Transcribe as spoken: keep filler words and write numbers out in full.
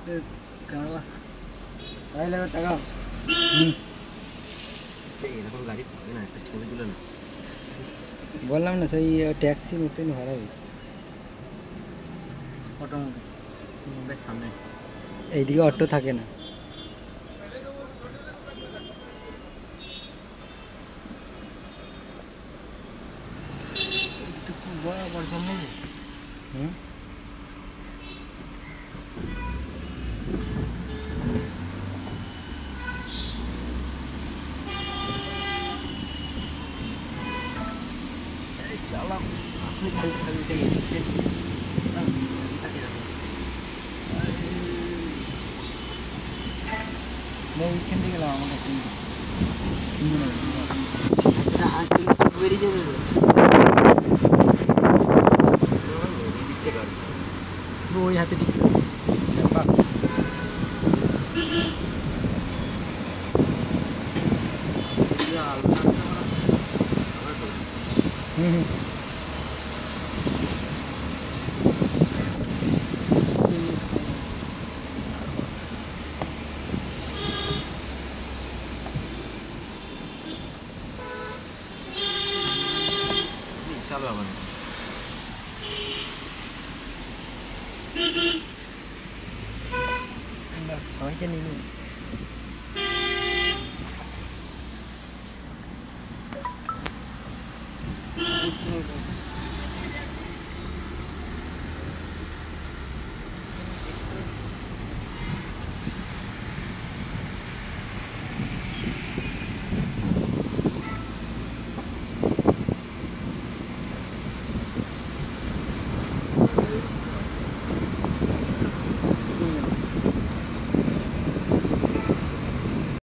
Soyel এবার তাকাও। এরকম গাড়ি পাবে না, একটা ছবি তুলে না। বললাম না সেই ট্যাক্সি মতন ভাড়া হবে। অটো দেখ সামনে এইদিকে অটো থাকে না। বরাবর সামনে হুম चलो अपने चलते चलते मैं এইখান থেকে গেলাম আমার কাছে বেরিয়ে যাবে ওই হাতে ঠিক হুম চলো আবার সবাইকে নিয়ে